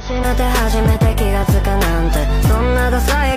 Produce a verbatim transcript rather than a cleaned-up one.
死ぬて初めて気がつくなんて、そんなダサい